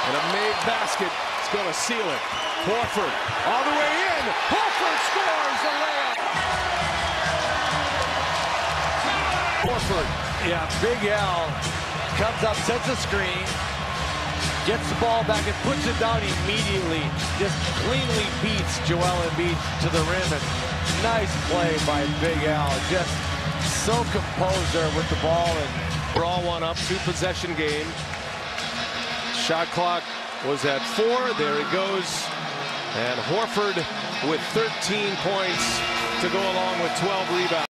And a made basket is going to seal it. Horford all the way in. Horford scores the layup. Horford. Yeah, Big Al comes up, sets a screen, gets the ball back and puts it down immediately. Just cleanly beats Joel Embiid to the rim. And nice play by Big Al. Just so composed there with the ball. And We're all one up, 2-possession game. Shot clock was at 4. There it goes. And Horford with 13 points to go along with 12 rebounds.